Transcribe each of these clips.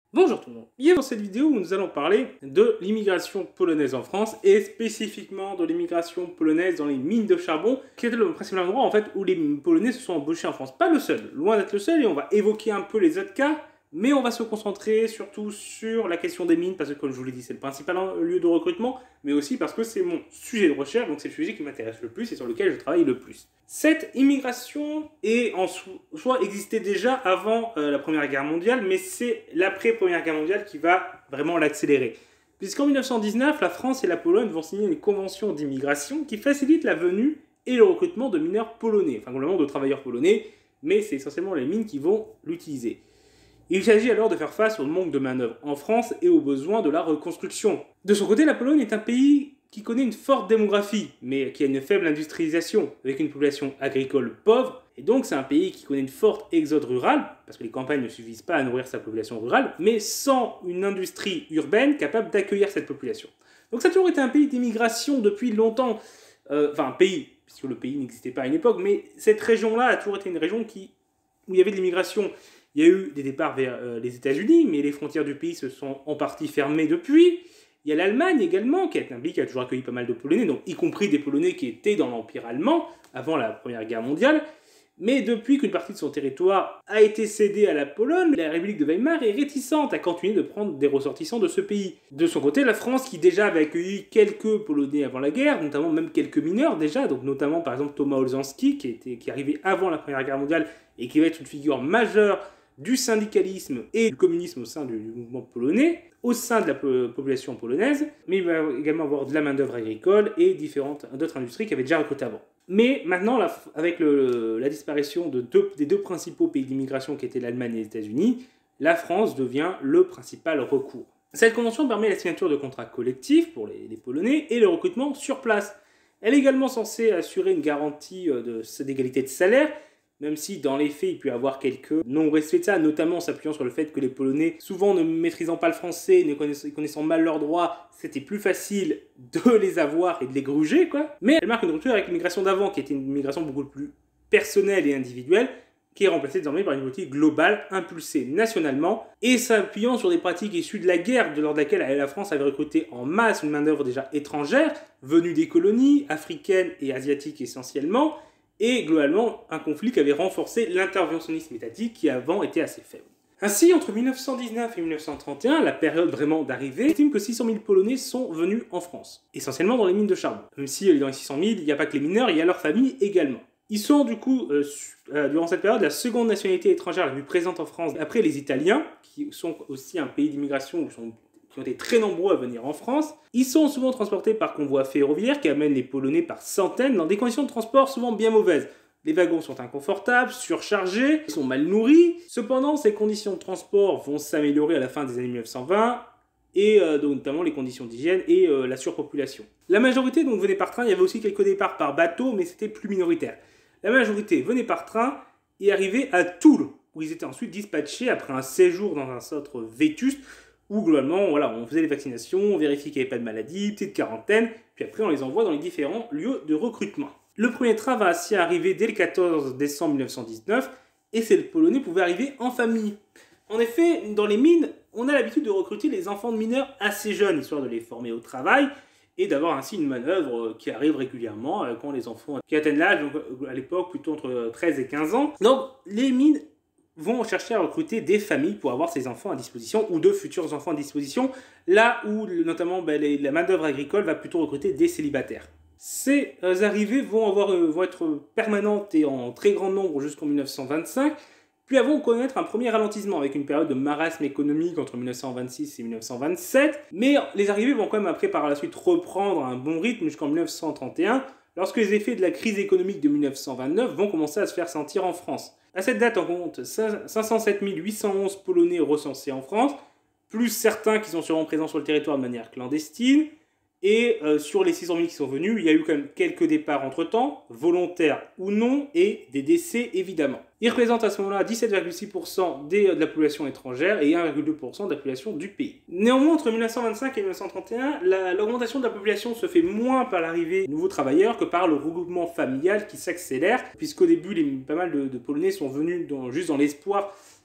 Bonjour tout le monde. Bienvenue dans cette vidéo où nous allons parler de l'immigration polonaise en France et spécifiquement de l'immigration polonaise dans les mines de charbon, qui était le principal endroit en fait où les Polonais se sont embauchés en France. Pas le seul, loin d'être le seul, et on va évoquer un peu les autres cas, mais on va se concentrer surtout sur la question des mines parce que comme je vous l'ai dit c'est le principal lieu de recrutement, mais aussi parce que c'est mon sujet de recherche, donc c'est le sujet qui m'intéresse le plus et sur lequel je travaille le plus. Cette immigration est en soi existait déjà avant la Première Guerre mondiale, mais c'est l'après-Première Guerre mondiale qui va vraiment l'accélérer. Puisqu'en 1919, la France et la Pologne vont signer une convention d'immigration qui facilite la venue et le recrutement de mineurs polonais, enfin globalement de travailleurs polonais, mais c'est essentiellement les mines qui vont l'utiliser. Il s'agit alors de faire face au manque de main-d'œuvre en France et aux besoins de la reconstruction. De son côté, la Pologne est un pays qui connaît une forte démographie, mais qui a une faible industrialisation, avec une population agricole pauvre, et donc c'est un pays qui connaît une forte exode rural, parce que les campagnes ne suffisent pas à nourrir sa population rurale, mais sans une industrie urbaine capable d'accueillir cette population. Donc ça a toujours été un pays d'immigration depuis longtemps, enfin un pays, puisque le pays n'existait pas à une époque, mais cette région-là a toujours été une région où il y avait de l'immigration. Il y a eu des départs vers les États-Unis, mais les frontières du pays se sont en partie fermées depuis. Il y a l'Allemagne également, qui est un pays qui a toujours accueilli pas mal de Polonais, donc y compris des Polonais qui étaient dans l'Empire allemand avant la Première Guerre mondiale. Mais depuis qu'une partie de son territoire a été cédée à la Pologne, la République de Weimar est réticente à continuer de prendre des ressortissants de ce pays. De son côté, la France, qui déjà avait accueilli quelques Polonais avant la guerre, notamment même quelques mineurs déjà, donc notamment par exemple Thomas Olszanski, qui est arrivé avant la Première Guerre mondiale et qui va être une figure majeure du syndicalisme et du communisme au sein du mouvement polonais, au sein de la population polonaise, mais il va également avoir de la main-d'œuvre agricole et d'autres industries qui avaient déjà recruté avant. Mais maintenant, avec la disparition des deux principaux pays d'immigration qui étaient l'Allemagne et les États-Unis, la France devient le principal recours. Cette convention permet la signature de contrats collectifs pour les Polonais et le recrutement sur place. Elle est également censée assurer une garantie d'égalité de salaire, même si dans les faits il peut y avoir quelques non-respects de ça, notamment en s'appuyant sur le fait que les Polonais, souvent ne maîtrisant pas le français, connaissant mal leurs droits, c'était plus facile de les avoir et de les gruger, quoi. Mais elle marque une rupture avec l'immigration d'avant, qui était une immigration beaucoup plus personnelle et individuelle, qui est remplacée désormais par une politique globale, impulsée nationalement, et s'appuyant sur des pratiques issues de la guerre, lors de laquelle la France avait recruté en masse une main-d'œuvre déjà étrangère, venue des colonies, africaines et asiatiques essentiellement, et globalement un conflit qui avait renforcé l'interventionnisme étatique qui avant était assez faible. Ainsi, entre 1919 et 1931, la période vraiment d'arrivée, on estime que 600 000 Polonais sont venus en France, essentiellement dans les mines de charbon. Même si dans les 600 000, il n'y a pas que les mineurs, il y a leurs familles également. Ils sont du coup, durant cette période, la seconde nationalité étrangère la plus présente en France, après les Italiens, qui sont aussi un pays d'immigration qui ont été très nombreux à venir en France. Ils sont souvent transportés par convois ferroviaires qui amènent les Polonais par centaines dans des conditions de transport souvent bien mauvaises. Les wagons sont inconfortables, surchargés, ils sont mal nourris. Cependant, ces conditions de transport vont s'améliorer à la fin des années 1920, et donc, notamment les conditions d'hygiène et la surpopulation. La majorité donc venait par train, il y avait aussi quelques départs par bateau, mais c'était plus minoritaire. La majorité venait par train et arrivait à Toul, où ils étaient ensuite dispatchés après un séjour dans un centre vétuste, où globalement, voilà, on faisait les vaccinations, on vérifiait qu'il n'y avait pas de maladie, petite quarantaine, puis après on les envoie dans les différents lieux de recrutement. Le premier train va ainsi arriver dès le 14 décembre 1919, et ces Polonais pouvaient arriver en famille. En effet, dans les mines, on a l'habitude de recruter les enfants de mineurs assez jeunes, histoire de les former au travail, et d'avoir ainsi une manœuvre qui arrive régulièrement quand les enfants qui atteignent l'âge, donc à l'époque plutôt entre 13 et 15 ans. Donc les mines vont chercher à recruter des familles pour avoir ces enfants à disposition ou de futurs enfants à disposition, là où notamment la main-d'œuvre agricole va plutôt recruter des célibataires. Ces arrivées vont être permanentes et en très grand nombre jusqu'en 1925, puis elles vont connaître un premier ralentissement avec une période de marasme économique entre 1926 et 1927, mais les arrivées vont quand même après par la suite reprendre un bon rythme jusqu'en 1931, lorsque les effets de la crise économique de 1929 vont commencer à se faire sentir en France. À cette date, on compte 507 811 Polonais recensés en France, plus certains qui sont sûrement présents sur le territoire de manière clandestine. Et sur les 600 000 qui sont venus, il y a eu quand même quelques départs entre-temps, volontaires ou non, et des décès évidemment. Ils représentent à ce moment-là 17,6% de la population étrangère et 1,2% de la population du pays. Néanmoins, entre 1925 et 1931, l'augmentation de la population se fait moins par l'arrivée de nouveaux travailleurs que par le regroupement familial qui s'accélère, puisqu'au début, pas mal de Polonais sont venus juste dans l'espoir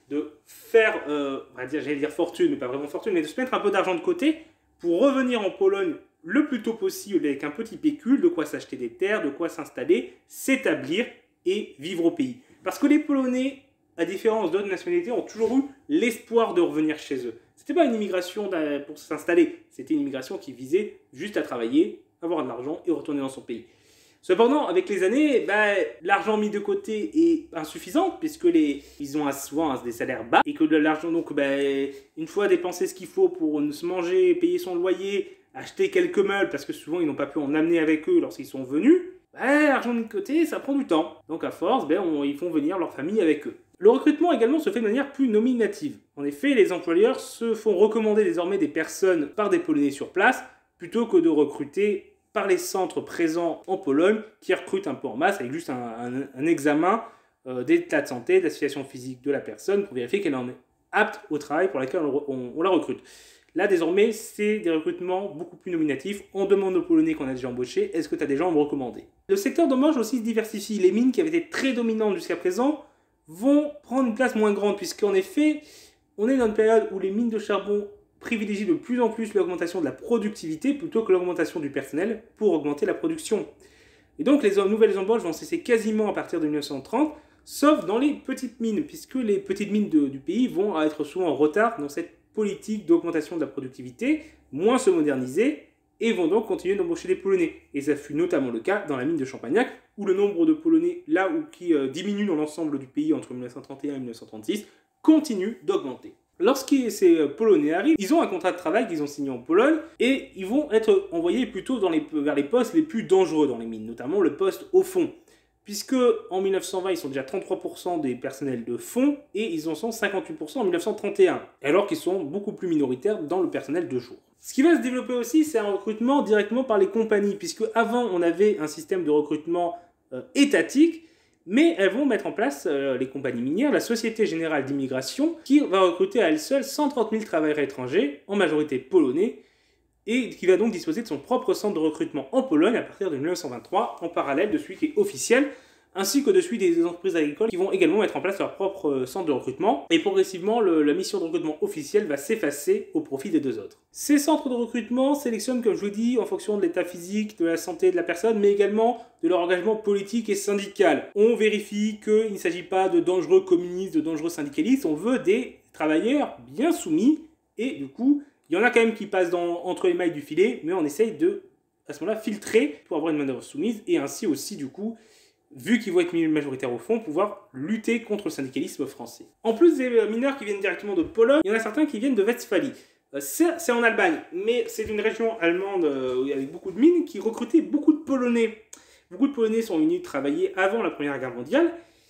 de faire, on va dire, j'allais dire fortune, mais pas vraiment fortune, mais de se mettre un peu d'argent de côté pour revenir en Pologne le plus tôt possible avec un petit pécule, de quoi s'acheter des terres, de quoi s'installer, s'établir et vivre au pays. Parce que les Polonais, à différence d'autres nationalités, ont toujours eu l'espoir de revenir chez eux. C'était pas une immigration pour s'installer, c'était une immigration qui visait juste à travailler, avoir de l'argent et retourner dans son pays. Cependant, avec les années, l'argent mis de côté est insuffisant puisque ils ont souvent des salaires bas et que l'argent, donc, une fois dépensé ce qu'il faut pour se manger, payer son loyer, acheter quelques meubles parce que souvent ils n'ont pas pu en amener avec eux lorsqu'ils sont venus, l'argent mis de côté, ça prend du temps. Donc à force, ils font venir leur famille avec eux. Le recrutement également se fait de manière plus nominative. En effet, les employeurs se font recommander désormais des personnes par des Polonais sur place plutôt que de recruter par les centres présents en Pologne qui recrutent un peu en masse avec juste un examen d'état de santé, de la situation physique de la personne pour vérifier qu'elle en est apte au travail pour lequel on la recrute. Là, désormais, c'est des recrutements beaucoup plus nominatifs. On demande aux Polonais qu'on a déjà embauchés, est-ce que tu as des gens à me recommander? Le secteur d'embauche aussi se diversifie. Les mines qui avaient été très dominantes jusqu'à présent vont prendre une place moins grande puisqu'en effet, on est dans une période où les mines de charbon privilégie de plus en plus l'augmentation de la productivité plutôt que l'augmentation du personnel pour augmenter la production. Et donc les nouvelles embauches vont cesser quasiment à partir de 1930, sauf dans les petites mines, puisque les petites mines du pays vont être souvent en retard dans cette politique d'augmentation de la productivité, moins se moderniser, et vont donc continuer d'embaucher des Polonais. Et ça fut notamment le cas dans la mine de Champagnac, où le nombre de Polonais, là où qui diminue dans l'ensemble du pays entre 1931 et 1936, continue d'augmenter. Lorsque ces Polonais arrivent, ils ont un contrat de travail qu'ils ont signé en Pologne et ils vont être envoyés plutôt vers les postes les plus dangereux dans les mines, notamment le poste au fond. Puisque en 1920, ils sont déjà 33% des personnels de fond et ils en sont 58% en 1931, alors qu'ils sont beaucoup plus minoritaires dans le personnel de jour. Ce qui va se développer aussi, c'est un recrutement directement par les compagnies, puisque avant on avait un système de recrutement étatique, mais elles vont mettre en place, les compagnies minières, la Société Générale d'Immigration, qui va recruter à elle seule 130 000 travailleurs étrangers, en majorité polonais, et qui va donc disposer de son propre centre de recrutement en Pologne à partir de 1923, en parallèle de celui qui est officiel, ainsi que de celui des entreprises agricoles qui vont également mettre en place leur propre centre de recrutement. Et progressivement, la mission de recrutement officielle va s'effacer au profit des deux autres. Ces centres de recrutement sélectionnent, comme je vous dis, en fonction de l'état physique, de la santé de la personne, mais également de leur engagement politique et syndical. On vérifie qu'il ne s'agit pas de dangereux communistes, de dangereux syndicalistes, on veut des travailleurs bien soumis, et du coup, il y en a quand même qui passent entre les mailles du filet, mais on essaye de, à ce moment-là, filtrer pour avoir une manœuvre soumise, et ainsi aussi, du coup, vu qu'ils vont être majoritaires au fond, pouvoir lutter contre le syndicalisme français. En plus des mineurs qui viennent directement de Pologne, il y en a certains qui viennent de Westphalie. C'est en Allemagne, mais c'est une région allemande avec beaucoup de mines qui recrutait beaucoup de Polonais. Beaucoup de Polonais sont venus travailler avant la Première Guerre mondiale,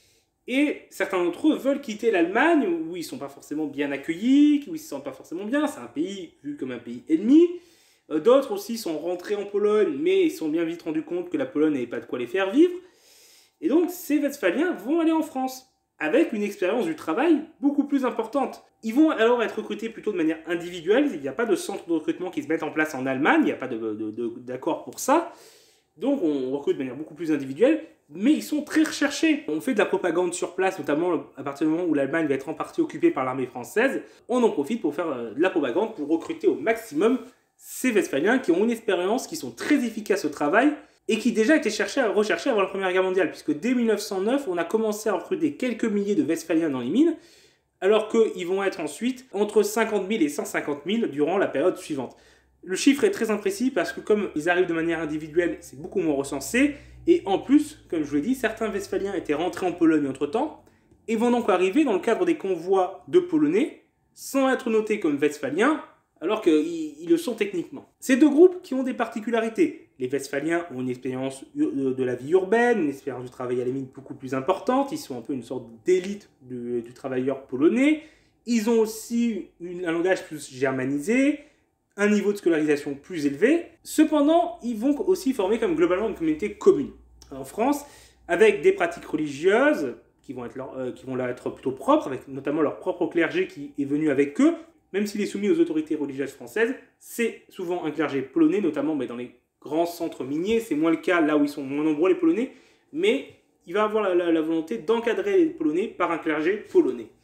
et certains d'entre eux veulent quitter l'Allemagne, où ils ne sont pas forcément bien accueillis, où ils ne se sentent pas forcément bien, c'est un pays vu comme un pays ennemi. D'autres aussi sont rentrés en Pologne, mais ils se sont bien vite rendus compte que la Pologne n'avait pas de quoi les faire vivre. Et donc, ces Westphaliens vont aller en France, avec une expérience du travail beaucoup plus importante. Ils vont alors être recrutés plutôt de manière individuelle, il n'y a pas de centre de recrutement qui se mette en place en Allemagne, il n'y a pas d'accord pour ça. Donc, on recrute de manière beaucoup plus individuelle, mais ils sont très recherchés. On fait de la propagande sur place, notamment à partir du moment où l'Allemagne va être en partie occupée par l'armée française. On en profite pour faire de la propagande, pour recruter au maximum ces Westphaliens qui ont une expérience, qui sont très efficaces au travail, et qui déjà étaient recherchés avant la Première Guerre mondiale, puisque dès 1909, on a commencé à recruter quelques milliers de Westphaliens dans les mines, alors qu'ils vont être ensuite entre 50 000 et 150 000 durant la période suivante. Le chiffre est très imprécis parce que comme ils arrivent de manière individuelle, c'est beaucoup moins recensé, et en plus, comme je vous l'ai dit, certains Westphaliens étaient rentrés en Pologne entre-temps, et vont donc arriver dans le cadre des convois de Polonais, sans être notés comme Westphaliens, alors qu'ils le sont techniquement. Ces deux groupes qui ont des particularités. Les Westphaliens ont une expérience de la vie urbaine, une expérience du travail à la mine beaucoup plus importante, ils sont un peu une sorte d'élite du travailleur polonais, ils ont aussi un langage plus germanisé, un niveau de scolarisation plus élevé. Cependant, ils vont aussi former comme globalement une communauté commune. En France, avec des pratiques religieuses qui vont être plutôt propres, avec notamment leur propre clergé qui est venu avec eux, même s'il est soumis aux autorités religieuses françaises, c'est souvent un clergé polonais, notamment dans les grands centres miniers. C'est moins le cas là où ils sont moins nombreux les Polonais, mais il va avoir la volonté d'encadrer les Polonais par un clergé polonais.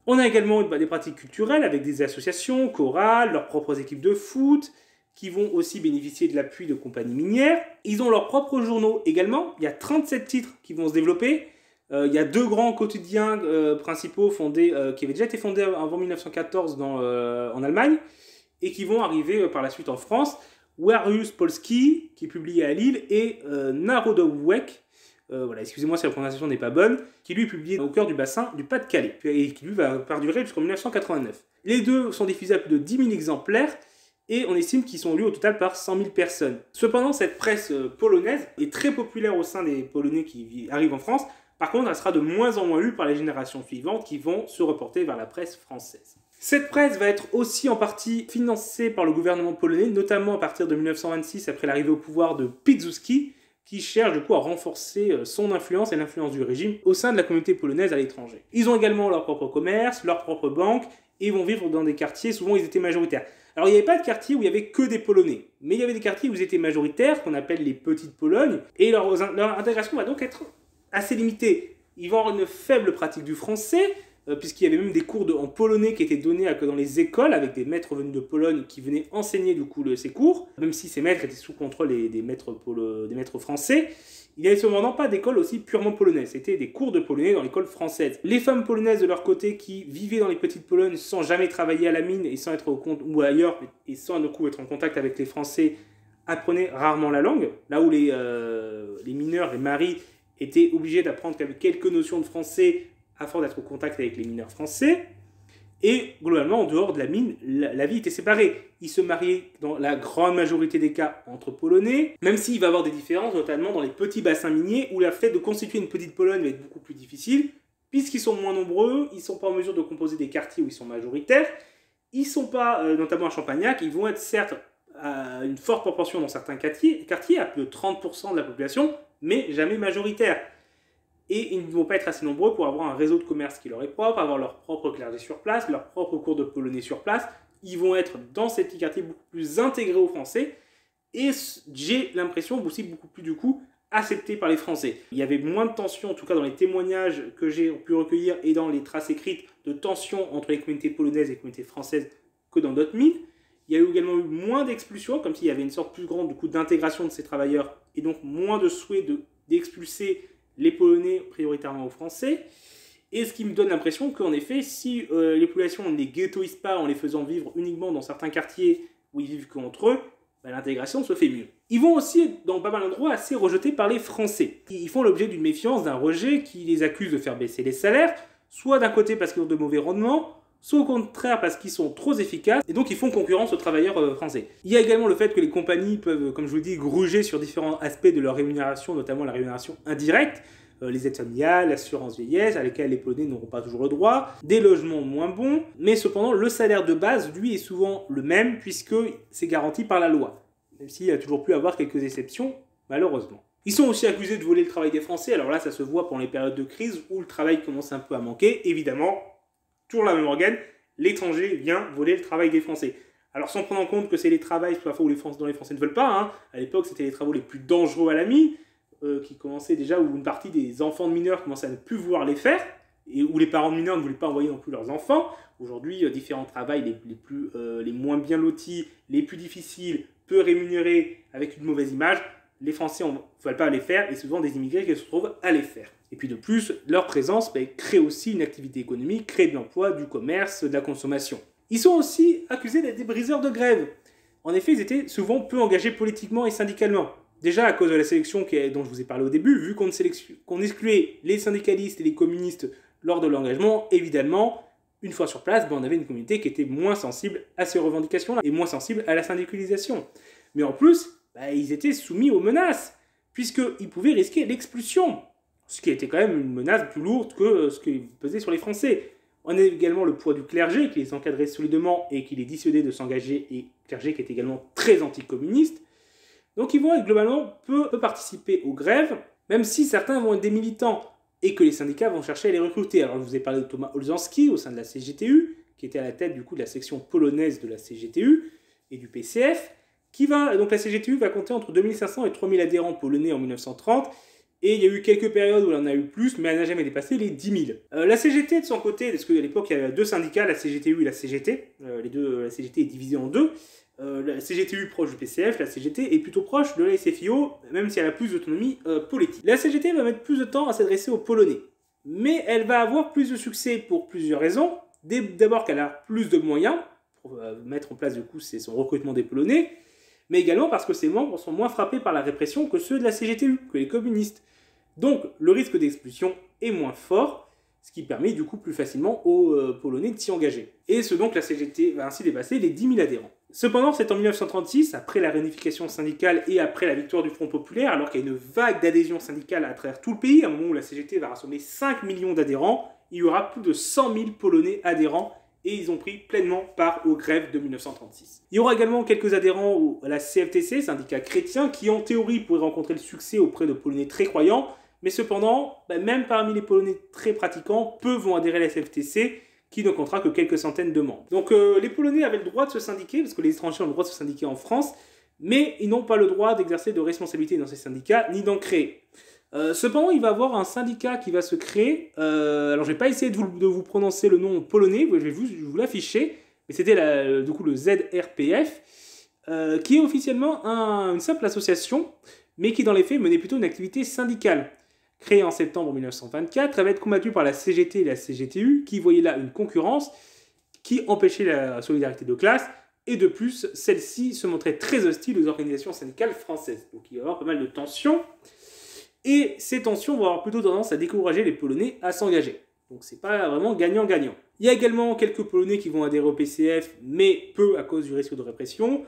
On a également des pratiques culturelles avec des associations, chorales, leurs propres équipes de foot, qui vont aussi bénéficier de l'appui de compagnies minières. Ils ont leurs propres journaux également. Il y a 37 titres qui vont se développer. Il y a 2 grands quotidiens principaux qui avaient déjà été fondés avant 1914 en Allemagne et qui vont arriver par la suite en France. Warius Polski, qui est publié à Lille, et Narodowek, excusez-moi si la prononciation n'est pas bonne, qui lui est publié au cœur du bassin du Pas-de-Calais, et qui lui va perdurer jusqu'en 1989. Les deux sont diffusés à plus de 10 000 exemplaires, et on estime qu'ils sont lus au total par 100 000 personnes. Cependant, cette presse polonaise est très populaire au sein des Polonais qui arrivent en France. Par contre, elle sera de moins en moins lue par les générations suivantes qui vont se reporter vers la presse française. Cette presse va être aussi en partie financée par le gouvernement polonais, notamment à partir de 1926, après l'arrivée au pouvoir de Piłsudski, qui cherche du coup à renforcer son influence et l'influence du régime au sein de la communauté polonaise à l'étranger. Ils ont également leur propre commerce, leur propre banque, et ils vont vivre dans des quartiers, souvent ils étaient majoritaires. Alors il n'y avait pas de quartier où il n'y avait que des Polonais, mais il y avait des quartiers où ils étaient majoritaires, qu'on appelle les petites Polognes, et leur intégration va donc être assez limitée. Ils vont avoir une faible pratique du français, puisqu'il y avait même des cours en polonais qui étaient donnés dans les écoles, avec des maîtres venus de Pologne qui venaient enseigner du coup ces cours, même si ces maîtres étaient sous contrôle des maîtres français. Il n'y avait cependant pas d'école aussi purement polonaise, c'était des cours de polonais dans l'école française. Les femmes polonaises de leur côté qui vivaient dans les petites Polognes sans jamais travailler à la mine et sans être ou ailleurs, et sans du coup être en contact avec les Français, apprenaient rarement la langue, là où les mineurs, les maris, étaient obligés d'apprendre quelques notions de français à force d'être au contact avec les mineurs français. Et globalement, en dehors de la mine, la vie était séparée. Ils se mariaient dans la grande majorité des cas entre Polonais, même s'il va y avoir des différences, notamment dans les petits bassins miniers, où la fait de constituer une petite Pologne va être beaucoup plus difficile, puisqu'ils sont moins nombreux, ils ne sont pas en mesure de composer des quartiers où ils sont majoritaires, ils ne sont pas, notamment à Champagnac, ils vont être certes à une forte proportion dans certains quartiers, à plus de 30% de la population, mais jamais majoritaires. Et ils ne vont pas être assez nombreux pour avoir un réseau de commerce qui leur est propre, avoir leur propre clergé sur place, leur propre cours de polonais sur place. Ils vont être dans ces petits quartiers beaucoup plus intégrés aux Français. Et j'ai l'impression aussi beaucoup plus du coup acceptés par les Français. Il y avait moins de tensions, en tout cas dans les témoignages que j'ai pu recueillir et dans les traces écrites, de tensions entre les communautés polonaises et les communautés françaises que dans d'autres mines. Il y a également eu moins d'expulsions, comme s'il y avait une sorte plus grande du coup, d'intégration de ces travailleurs et donc moins de souhait d'expulser les Polonais prioritairement aux Français. Et ce qui me donne l'impression qu'en effet, si les populations ne les ghettoisent pas en les faisant vivre uniquement dans certains quartiers où ils vivent qu'entre eux, l'intégration se fait mieux. Ils vont aussi, dans pas mal d'endroits, assez rejetés par les Français. Ils font l'objet d'une méfiance, d'un rejet qui les accuse de faire baisser les salaires, soit d'un côté parce qu'ils ont de mauvais rendements, soit au contraire parce qu'ils sont trop efficaces, et donc ils font concurrence aux travailleurs français. Il y a également le fait que les compagnies peuvent, comme je vous le dis, gruger sur différents aspects de leur rémunération, notamment la rémunération indirecte, les aides familiales, l'assurance vieillesse, à laquelle les Polonais n'auront pas toujours le droit, des logements moins bons, mais cependant le salaire de base, lui, est souvent le même, puisque c'est garanti par la loi, même s'il y a toujours pu avoir quelques exceptions, malheureusement. Ils sont aussi accusés de voler le travail des Français, alors là ça se voit pendant les périodes de crise où le travail commence un peu à manquer, évidemment, toujours la même organe, l'étranger vient voler le travail des Français. Alors sans prendre en compte que c'est les travails parfois où les Français ne veulent pas, hein. À l'époque c'était les travaux les plus dangereux à la mine, qui commençaient déjà, où une partie des enfants de mineurs commençaient à ne plus vouloir les faire, et où les parents de mineurs ne voulaient pas envoyer non plus leurs enfants. Aujourd'hui, différents travails les moins bien lotis, les plus difficiles, peu rémunérés, avec une mauvaise image, les Français ne veulent pas les faire, et souvent des immigrés qui se retrouvent à les faire. Et puis de plus, leur présence crée aussi une activité économique, crée de l'emploi, du commerce, de la consommation. Ils sont aussi accusés d'être des briseurs de grève. En effet, ils étaient souvent peu engagés politiquement et syndicalement. Déjà à cause de la sélection dont je vous ai parlé au début, vu qu'on excluait les syndicalistes et les communistes lors de l'engagement, évidemment, une fois sur place, on avait une communauté qui était moins sensible à ces revendications-là et moins sensible à la syndicalisation. Mais en plus, ils étaient soumis aux menaces, puisqu'ils pouvaient risquer l'expulsion, ce qui était quand même une menace plus lourde que ce qui pesait sur les Français. On a également le poids du clergé qui les encadrait solidement et qui les dissuadait de s'engager, et clergé qui est également très anticommuniste. Donc ils vont globalement peu participer aux grèves, même si certains vont être des militants et que les syndicats vont chercher à les recruter. Alors je vous ai parlé de Thomas Olszanski au sein de la CGTU, qui était à la tête du coup de la section polonaise de la CGTU et du PCF, donc la CGTU va compter entre 2500 et 3000 adhérents polonais en 1930, Et il y a eu quelques périodes où on en a eu plus, mais elle n'a jamais dépassé les 10 000. La CGT, de son côté, parce qu'à l'époque, il y avait deux syndicats, la CGTU et la CGT. La CGT est divisée en deux. La CGTU proche du PCF, la CGT est plutôt proche de la SFIO, même si elle a plus d'autonomie politique. La CGT va mettre plus de temps à s'adresser aux Polonais, mais elle va avoir plus de succès pour plusieurs raisons. D'abord qu'elle a plus de moyens pour mettre en place du coup son recrutement des Polonais, mais également parce que ses membres sont moins frappés par la répression que ceux de la CGTU, que les communistes. Donc le risque d'expulsion est moins fort, ce qui permet du coup plus facilement aux Polonais de s'y engager. Et ce donc la CGT va ainsi dépasser les 10 000 adhérents. Cependant, c'est en 1936, après la réunification syndicale et après la victoire du Front populaire, alors qu'il y a une vague d'adhésion syndicale à travers tout le pays, à un moment où la CGT va rassembler 5 millions d'adhérents, il y aura plus de 100 000 Polonais adhérents et ils ont pris pleinement part aux grèves de 1936. Il y aura également quelques adhérents à la CFTC, syndicat chrétien, qui en théorie pourrait rencontrer le succès auprès de Polonais très croyants, mais cependant, même parmi les Polonais très pratiquants, peu vont adhérer à la CFTC, qui ne comptera que quelques centaines de membres. Donc les Polonais avaient le droit de se syndiquer, parce que les étrangers ont le droit de se syndiquer en France, mais ils n'ont pas le droit d'exercer de responsabilité dans ces syndicats, ni d'en créer. Cependant, il va y avoir un syndicat qui va se créer, alors je ne vais pas essayer de vous prononcer le nom polonais, je vais vous l'afficher, mais c'était du coup le ZRPF, qui est officiellement une simple association, mais qui dans les faits menait plutôt une activité syndicale. Créée en septembre 1924, elle va être combattue par la CGT et la CGTU, qui voyaient là une concurrence qui empêchait la solidarité de classe, et de plus, celle-ci se montrait très hostile aux organisations syndicales françaises. Donc il va y avoir pas mal de tensions, et ces tensions vont avoir plutôt tendance à décourager les Polonais à s'engager. Donc c'est pas vraiment gagnant-gagnant. Il y a également quelques Polonais qui vont adhérer au PCF, mais peu à cause du risque de répression,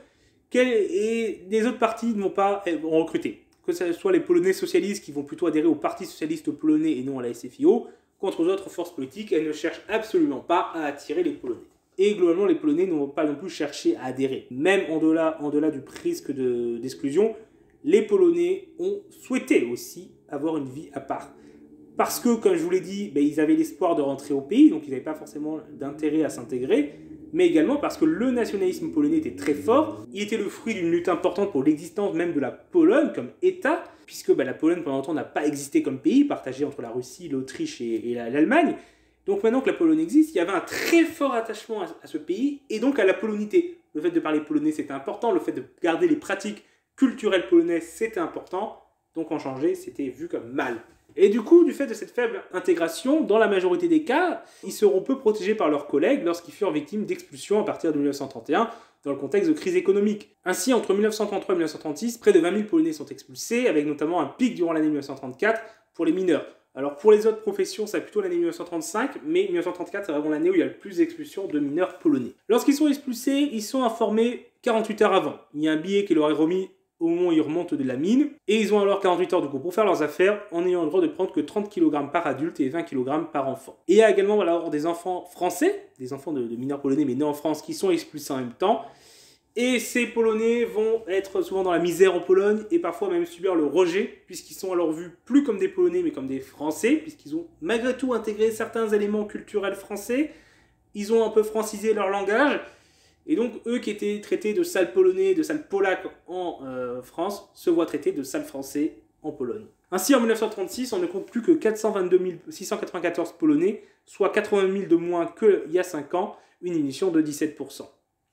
et des autres partis ne vont pas recruter. Que ce soit les Polonais socialistes qui vont plutôt adhérer au Parti socialiste polonais et non à la SFIO, contre aux autres forces politiques, elles ne cherchent absolument pas à attirer les Polonais. Et globalement, les Polonais n'ont pas non plus cherché à adhérer. Même en delà du risque d'exclusion, les Polonais ont souhaité aussi avoir une vie à part. Parce que, comme je vous l'ai dit, ils avaient l'espoir de rentrer au pays, donc ils n'avaient pas forcément d'intérêt à s'intégrer, mais également parce que le nationalisme polonais était très fort. Il était le fruit d'une lutte importante pour l'existence même de la Pologne comme État, puisque la Pologne pendant longtemps n'a pas existé comme pays, partagé entre la Russie, l'Autriche et l'Allemagne. Donc maintenant que la Pologne existe, il y avait un très fort attachement à ce pays, et donc à la polonité. Le fait de parler polonais, c'était important, le fait de garder les pratiques culturelles polonaises, c'était important, donc en changer, c'était vu comme mal. Et du coup, du fait de cette faible intégration, dans la majorité des cas, ils seront peu protégés par leurs collègues lorsqu'ils furent victimes d'expulsions à partir de 1931, dans le contexte de crise économique. Ainsi, entre 1933 et 1936, près de 20 000 Polonais sont expulsés, avec notamment un pic durant l'année 1934 pour les mineurs. Alors pour les autres professions, c'est plutôt l'année 1935, mais 1934, c'est vraiment l'année où il y a le plus d'expulsions de mineurs polonais. Lorsqu'ils sont expulsés, ils sont informés 48 heures avant. Il y a un billet qui leur est remis au moment où ils remontent de la mine, et ils ont alors 48 heures du coup pour faire leurs affaires, en ayant le droit de prendre que 30 kg par adulte et 20 kg par enfant. Et il y a également des enfants français, des enfants de mineurs polonais mais nés en France, qui sont expulsés en même temps, et ces Polonais vont être souvent dans la misère en Pologne, et parfois même subir le rejet, puisqu'ils sont alors vus plus comme des Polonais mais comme des Français, puisqu'ils ont malgré tout intégré certains éléments culturels français, ils ont un peu francisé leur langage. Et donc, eux qui étaient traités de sales polonais, de sales polacs en France, se voient traités de sales français en Pologne. Ainsi, en 1936, on ne compte plus que 422 694 polonais, soit 80 000 de moins qu'il y a 5 ans, une diminution de 17%.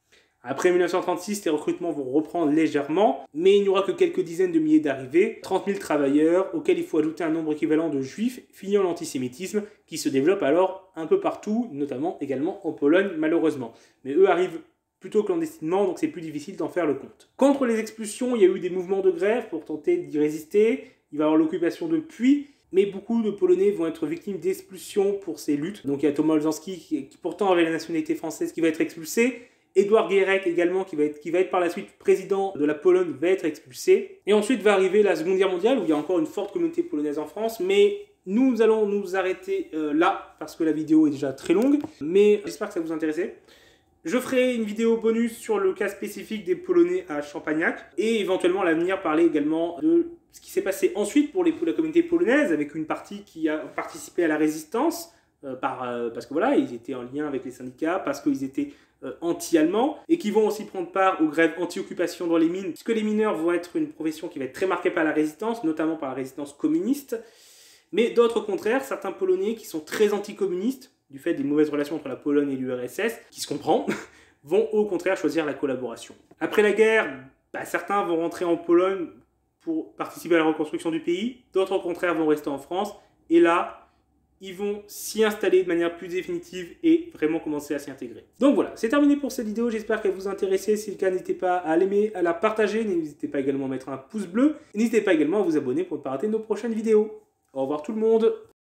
Après 1936, les recrutements vont reprendre légèrement, mais il n'y aura que quelques dizaines de milliers d'arrivées, 30 000 travailleurs, auxquels il faut ajouter un nombre équivalent de juifs, fuyant l'antisémitisme, qui se développe alors un peu partout, notamment également en Pologne, malheureusement. Mais eux arrivent plutôt clandestinement, donc c'est plus difficile d'en faire le compte. Contre les expulsions, il y a eu des mouvements de grève pour tenter d'y résister. Il va y avoir l'occupation de puits, mais beaucoup de Polonais vont être victimes d'expulsions pour ces luttes. Donc il y a Thomas Olszanski, qui pourtant avait la nationalité française, qui va être expulsé. Édouard Gierek également, qui va être par la suite président de la Pologne, va être expulsé. Et ensuite va arriver la Seconde Guerre mondiale, où il y a encore une forte communauté polonaise en France, mais nous allons nous arrêter là, parce que la vidéo est déjà très longue. Mais j'espère que ça vous intéressait. Je ferai une vidéo bonus sur le cas spécifique des Polonais à Champagnac et éventuellement à l'avenir parler également de ce qui s'est passé ensuite pour la communauté polonaise avec une partie qui a participé à la résistance parce que voilà, ils étaient en lien avec les syndicats, parce qu'ils étaient anti-allemands et qui vont aussi prendre part aux grèves anti-occupation dans les mines, puisque les mineurs vont être une profession qui va être très marquée par la résistance, notamment par la résistance communiste. Mais d'autres, au contraire, certains Polonais qui sont très anticommunistes, du fait des mauvaises relations entre la Pologne et l'URSS, qui se comprend, vont au contraire choisir la collaboration. Après la guerre, certains vont rentrer en Pologne pour participer à la reconstruction du pays, d'autres au contraire vont rester en France, et là, ils vont s'y installer de manière plus définitive et vraiment commencer à s'y intégrer. Donc voilà, c'est terminé pour cette vidéo, j'espère qu'elle vous a intéressé. Si c'est le cas, n'hésitez pas à l'aimer, à la partager, n'hésitez pas également à mettre un pouce bleu, n'hésitez pas également à vous abonner pour ne pas rater nos prochaines vidéos. Au revoir tout le monde!